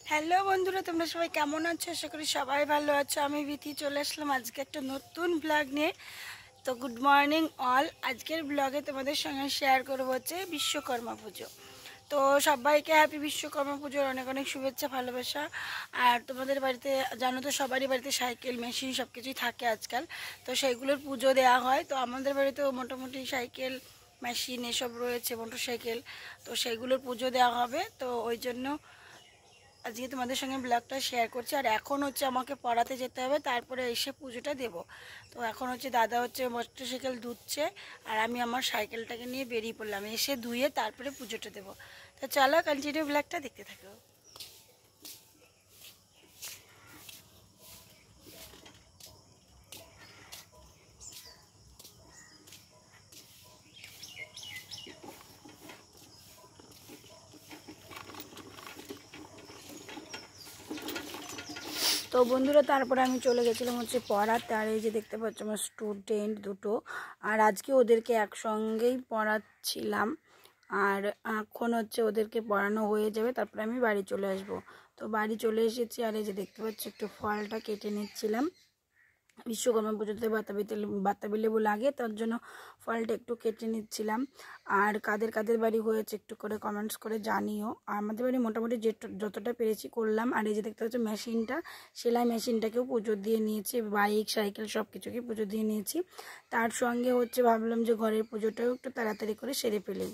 Hello বন্ধুরা, তোমরা সবাই কেমন আছো? আশা করি সবাই ভালো আছো। আমি বিথি চলে আসলাম আজকে একটা নতুন ব্লগ নিয়ে। তো গুড মর্নিং অল। আজকের ব্লগে তোমাদের সঙ্গে শেয়ার করবো হচ্ছে বিশ্বকর্মা পুজো। তো সবাইকে হ্যাপি বিশ্বকর্মা পুজোর অনেক অনেক শুভেচ্ছা, ভালোবাসা। আর তোমাদের বাড়িতে জানো তো, সবারই বাড়িতে সাইকেল মেশিন সব কিছুই থাকে আজকাল। তো সেইগুলোর পুজো দেওয়া হয়। তো আমাদের বাড়িতেও মোটামুটি সাইকেল মেশিন এসব রয়েছে, মোটর সাইকেল। তো সেইগুলোর পুজো দেওয়া হবে। তো ওই জন্য আজকে তোমাদের সঙ্গে ব্লগটা শেয়ার করছি। আর এখন হচ্ছে আমাকে পড়াতে যেতে হবে, তারপরে এসে পুজোটা দেব। তো এখন হচ্ছে দাদা হচ্ছে মোটরসাইকেল ধুচ্ছে, আর আমি আমার সাইকেলটাকে নিয়ে বেরিয়ে পড়লাম। এসে ধুয়ে তারপরে পুজোটা দেবো। তো চলো কন্টিনিউ ব্লগটা দেখতে থাকো। তো বন্ধুরা, তারপরে আমি চলে গেছিলাম হচ্ছে পড়াতে। আর এই যে দেখতে পাচ্ছ আমার স্টুডেন্ট দুটো, আর আজকে ওদেরকে একসঙ্গেই পড়াচ্ছিলাম। আর এখন হচ্ছে ওদেরকে পড়ানো হয়ে যাবে, তারপরে আমি বাড়ি চলে আসব। তো বাড়ি চলে এসেছি, আর এই যে দেখতে পাচ্ছি একটু ফলটা কেটে নিচ্ছিলাম। বিশ্বকর্মা পুজোতে বাতাবি লেবু লাগে, তার জন্য ফলটা একটু কেটে নিচ্ছিলাম। আর কাদের কাদের বাড়ি হয়েছে একটু করে কমেন্টস করে জানিও। আমাদের বাড়ি মোটামুটি যতটা পেরেছি করলাম। আর এই যে দেখতে পাচ্ছি মেশিনটা, সেলাই মেশিনটাকেও পুজো দিয়ে নিয়েছি, বাইক সাইকেল সব কিছুকেই পুজো দিয়ে নিয়েছি। তার সঙ্গে হচ্ছে ভাবলাম যে ঘরের পুজোটাও একটু তাড়াতাড়ি করে সেরে ফেলি।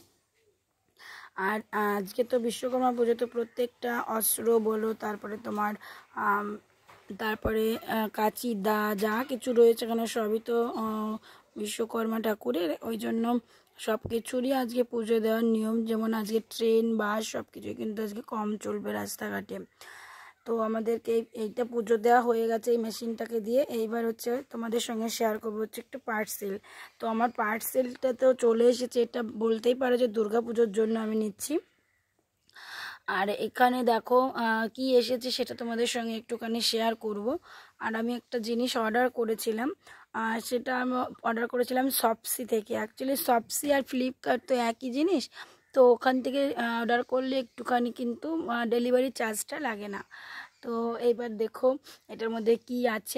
আর আজকে তো বিশ্বকর্মা পুজো, তো প্রত্যেকটা অস্ত্র বলো, তারপরে তোমার তারপরে কাঁচি দা যা কিছু রয়েছে এখানে সবই তো বিশ্বকর্মা ঠাকুরের। ওই জন্য সব কিছুরই আজকে পুজো দেওয়ার নিয়ম। যেমন আজকে ট্রেন বাস সব কিছুই কিন্তু আজকে কম চলবে রাস্তাঘাটে। তো আমাদেরকে এইটা পুজো দেওয়া হয়ে গেছে এই মেশিনটাকে দিয়ে। এইবার হচ্ছে তোমাদের সঙ্গে শেয়ার করবো হচ্ছে একটু পার্সেল। তো আমার পার্সেলটা তো চলে এসেছে, এটা বলতেই পারো যে দুর্গা পুজোর জন্য আমি নিচ্ছি। আর এখানে দেখো কি এসেছে সেটা তোমাদের সঙ্গে একটুখানি শেয়ার করব। আর আমি একটা জিনিস অর্ডার করেছিলাম, সেটা আমি অর্ডার করেছিলাম শপসি থেকে। অ্যাকচুয়ালি শপসি আর ফ্লিপকার্ট তো একই জিনিস। তো ওখান থেকে অর্ডার করলে একটুখানি কিন্তু ডেলিভারি চার্জটা লাগে না। তো এইবার দেখো এটার মধ্যে কি আছে।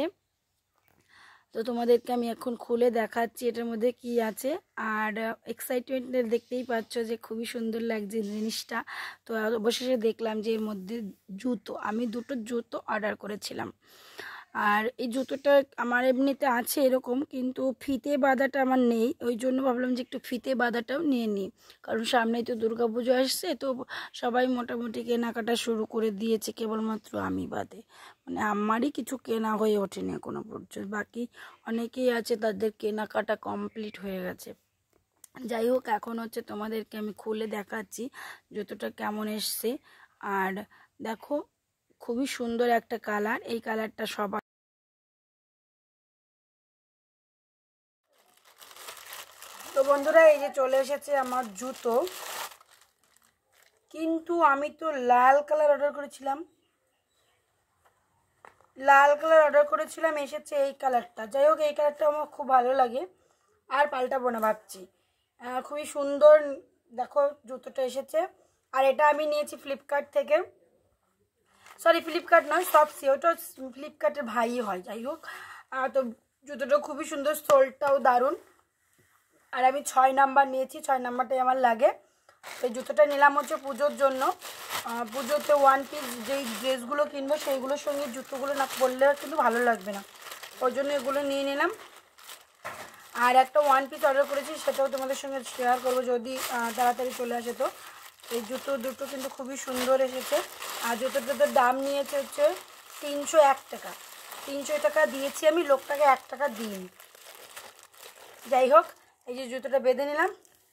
তো তোমাদেরকে আমি এখন খুলে দেখাচ্ছি এটার মধ্যে কি আছে। আর এক্সাইটমেন্ট দেখতেই পাচ্ছ যে খুবই সুন্দর লাগছে জিনিসটা। তো অবশেষে দেখলাম যে এর মধ্যে জুতো, আমি দুটো জুতো অর্ডার করেছিলাম। আর এই জুতোটা আমার এমনিতে আছে এরকম, কিন্তু ফিতে বাঁধাটা আমার নেই। ওই জন্য ভাবলাম যে একটু ফিতে বাঁধাটাও নিয়ে নিই, কারণ সামনেই তো দুর্গাপুজো আসছে। তো সবাই মোটামুটি কেনাকাটা শুরু করে দিয়েছে, কেবলমাত্র আমি বাদে। মানে আমারই কিছু কেনা হয়ে ওঠেনি এখনো পর্যন্ত, বাকি অনেকেই আছে তাদের কেনাকাটা কমপ্লিট হয়ে গেছে। যাই হোক, এখন হচ্ছে তোমাদেরকে আমি খুলে দেখাচ্ছি জুতোটা কেমন এসছে। আর দেখো খুবই সুন্দর একটা কালার, এই কালারটা সবার। তো বন্ধুরা, এই যে চলে এসেছে আমার জুতো, কিন্তু আমি তো লাল কালার অর্ডার করেছিলাম, এসেছে এই কালারটা। যাই হোক, এই কালারটা আমার খুব ভালো লাগে, আর পাল্টাবো না ভাবছি। খুবই সুন্দর দেখো জুতোটা এসেছে। আর এটা আমি নিয়েছি ফ্লিপকার্ট থেকে, সরি ফ্লিপকার্ট নয় শপসি, ওটা ফ্লিপকার্টের ভাই হয়। যাই হোক, তো জুতোটা খুবই সুন্দর, সোলটাও দারুণ। আর আমি 6 নাম্বার নিয়েছি, 6 নাম্বারটাই আমার লাগে। এই জুতোটা নিলাম হচ্ছে পুজোর জন্য। পুজোতে ওয়ান পিস যেই ড্রেসগুলো কিনবো সেইগুলোর সঙ্গে জুতোগুলো না পরলে কিন্তু ভালো লাগবে না, ওই জন্য এগুলো নিয়ে নিলাম। আর একটা ওয়ান পিস অর্ডার করেছি, সেটাও তোমাদের সঙ্গে শেয়ার করবো যদি তাড়াতাড়ি চলে আসে। তো এই জুতো দুটো কিন্তু খুবই সুন্দর এসেছে। আর জুতোটার দাম নিয়েছে হচ্ছে 301 টাকা। 300 টাকা দিয়েছি আমি, লোকটাকে 1 টাকা দিইনি। যাই হোক, এই যে জুতোটা বেঁধে নিলাম।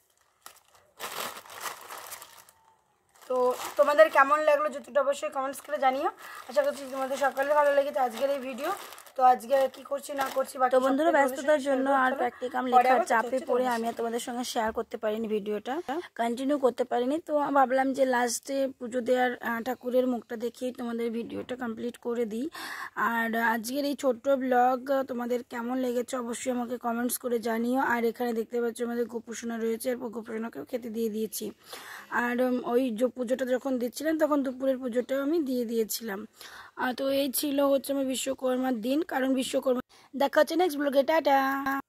তো তোমাদের কেমন লাগলো জুতোটা অবশ্যই কমেন্টস করে জানিও। আশা করছি তোমাদের সকালে ভালো লেগেছে আজকের এই ভিডিও। তো আজকে কি করছি না করছি, তো বন্ধুরা ব্যস্ততার জন্য আর প্র্যাকটিকাম লেখার চাপে পড়ে আমি তোমাদের সঙ্গে শেয়ার করতে পারিনি, ভিডিওটা কন্টিনিউ করতে পারিনি। তো ভাবলাম যে লাস্টে পুজো দেওয়ার ঠাকুরের মুখটা দেখেই তোমাদের ভিডিওটা কমপ্লিট করে দিই। আর আজকের এই ছোট্ট ব্লগ তোমাদের কেমন লেগেছে অবশ্যই আমাকে কমেন্টস করে জানিও। আর এখানে দেখতে পাচ্ছ আমাদের গোপুসোনা রয়েছে, আর গোপুসোনাকেও খেতে দিয়ে দিয়েছি। আর ওই যে পুজোটা যখন দিচ্ছিলাম তখন দুপুরের পুজোটাও আমি দিয়ে দিয়েছিলাম। তো এই ছিল হচ্ছে আমার বিশ্বকর্মার দিন, কারণ বিশ্বকর্মা দেখা হচ্ছে নেক্সট ব্লগে, টাটা।